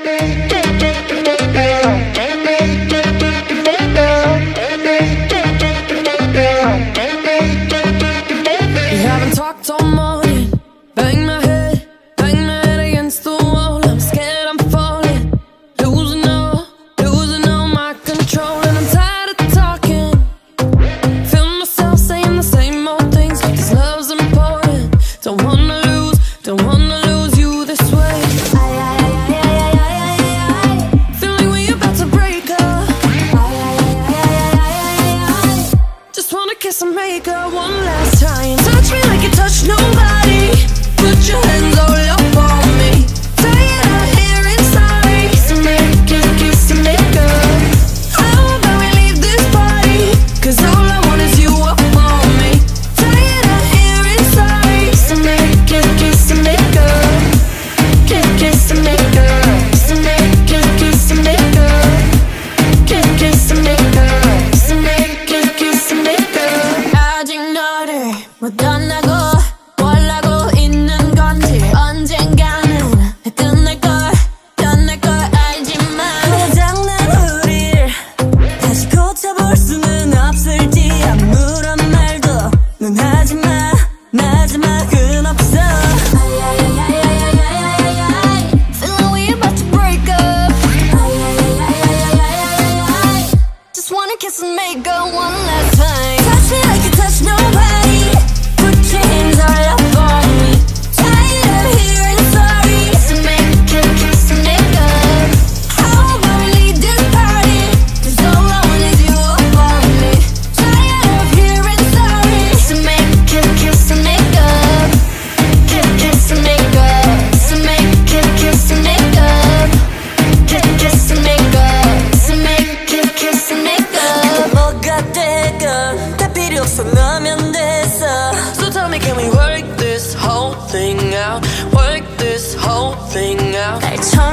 haven't talked all morning. Bang my head against the wall. I'm scared I'm falling, losing all my control. And I'm tired of talking, feel myself saying the same old things. This love's important, don't wanna lose you this way. Feel like we about to break up. Just wanna kiss and make up one last time. Touch me like you touch nobody. Put your hands all up on me. Tired of hearing sorry. So make it, kiss and make up. How about we leave this party? Cause all I want is you up on me. Tired of hearing sorry. So make it, kiss and make up. Kiss and make up. So make it, kiss and make up. Kiss and make up. So make it, kiss and make up. 아직 너를 못 떠나고 뭘 하고 있는 건지 언젠가는 끝날 걸 알지만 고장난 우릴 다시 고쳐볼 수는 없을지 아무런 말도 넌 하지마 마지막은 없어. Feel like we about to break up. Just wanna kiss and make up one last time. Touch me like you touch nobody. Put your hands all up on me. Tired of hearing sorry. So make it, kiss and make up. How about we leave this party? Cause all I want is you up on me. Tired of hearing sorry. So make it, kiss and make up. Kiss and make up. So make it, kiss and make up. Kiss and make up. So make it, kiss and make up. 뭐가 되건 다 필요 없어 너면 됐어. So tell me, can we work this whole thing out? Work this whole thing out.